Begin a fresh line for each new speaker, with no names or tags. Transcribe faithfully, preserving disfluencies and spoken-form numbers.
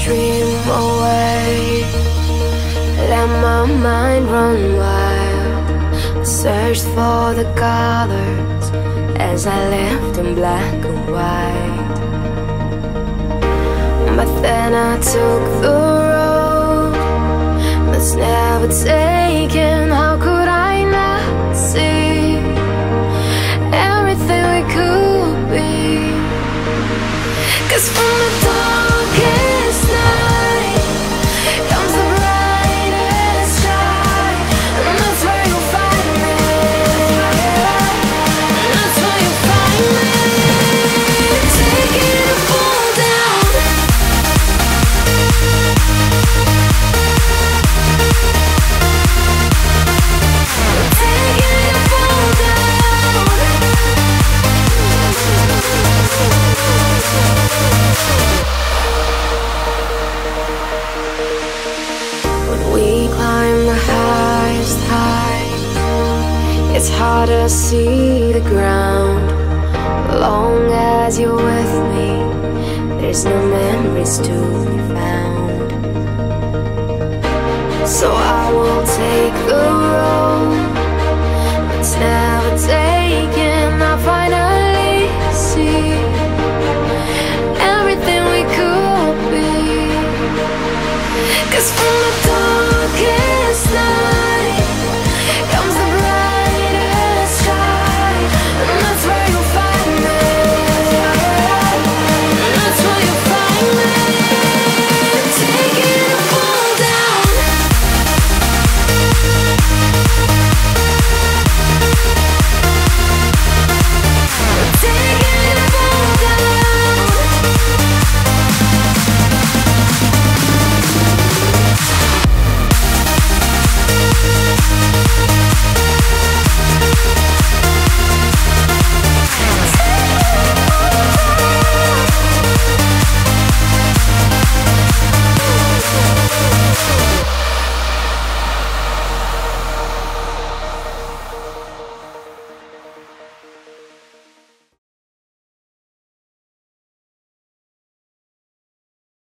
dream away, let my mind run wild. I searched for the colors as I lived in black and white. But then I took the road that's never taken. How could I not see everything we could be? 'Cause from the darkest night comes the brightest light, and that's where you'll find me. And that's where you'll find me, taking a fall down. Taking a fall down. When we climb the highest height, it's hard to see the ground. Long as you're with me, there's no memories to be found. So I will take the road that's never taken.